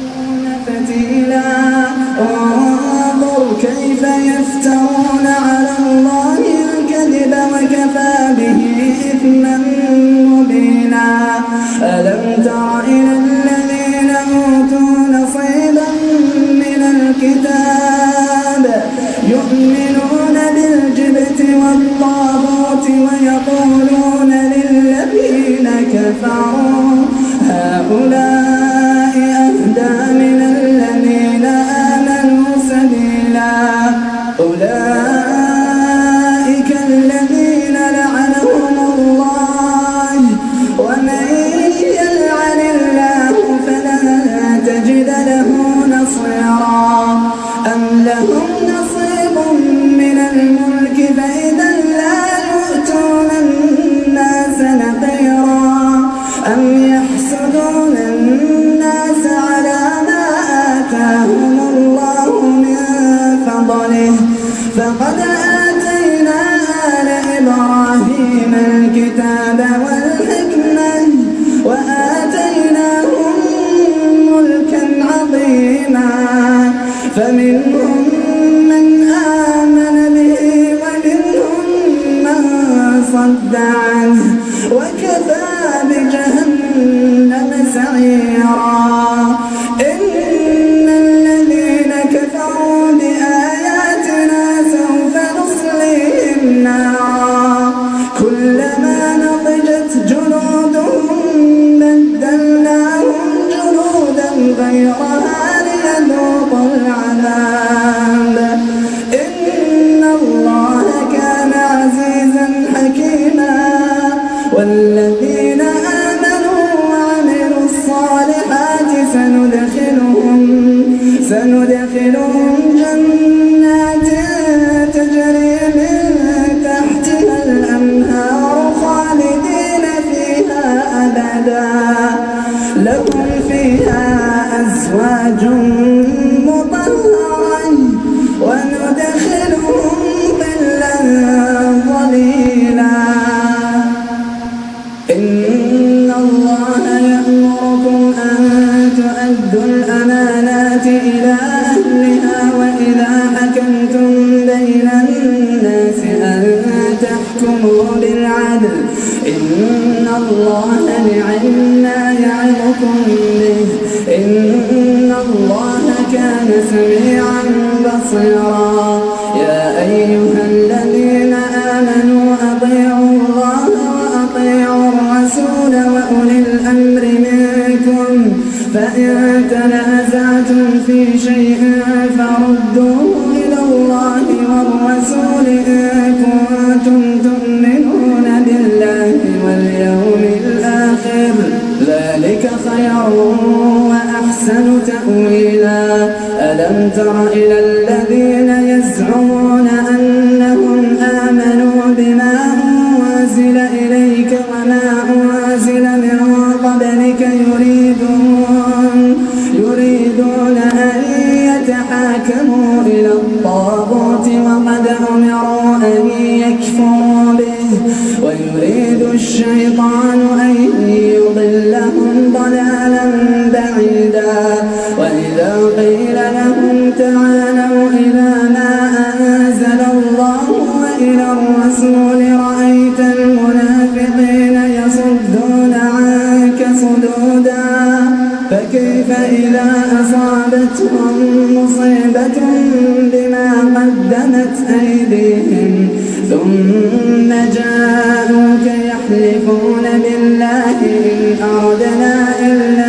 فتيلا انظر كيف يفترون على الله الكذب وكفى به إثما مبينا ألم تر إلى الذين أوتوا نصيبا من الكتاب يؤمنون بالجبت والطاغوت ويقولون للذين كفروا هؤلاء أهدى من الذين آمنوا سبيلا أولئك الذين لعنهم الله ومن يلعن الله فلن تجد له نصيرا أم لهم نصيب من الملك فإذا لا يؤتون الناس نقيرا أم يحسدون الناس على ما آتاهم الله من فضله فقد آتينا آل إبراهيم الكتاب والحكمة وآتيناهم ملكا عظيما فمنهم من آمن به ومنهم من صد عنه وكفى بجهنم سعيرا إن الذين كفروا بآياتنا سوف نصليهم نارا كلما نضجت جلودهم بدلناهم جلودا غيرها ليذوقوا العذاب إن الله كان عزيزا حكيما والذين آمنوا وعملوا الصالحات سندخلهم جنات تجري من تحتها الأنهار خالدين فيها أبدا لهم فيها أزواج مطهرة وندخلهم ظلا ظليلا إن الله يأمركم أن تؤدوا الأمانات إلى أهلها وإذا حكمتم بين الناس أن تحكموا بالعدل إن الله نعم-ما يعظكم به إن الله كان سميعا بصيرا يا أيها الذين آمنوا أطيعوا الله وأطيعوا الرسول وأولي الأمر منكم فإن تنازعتم في شيء فردوه إلى الله والرسول إن كنتم تؤمنون بالله واليوم الآخر ذلك خير وأحسن تأويلا ألم تر إلى الذين يزعمون أنهم آمنوا بما أنزل إليك وما أنزل من قبلك يريدون أن يتحاكموا إلى الطاغوت وقد أمروا أن يكفروا به ويريد الشيطان أن يضلهم ضلالا بعيدا وإذا قيل لهم تعالوا إلى ما أنزل الله وإلى الرسول رأيت المنافقين يصدون عنك صدودا فكيف إذا أصابتهم مصيبة بما قدمت أيديهم ثم جاءوك يحلفون بالله إن أردنا إلا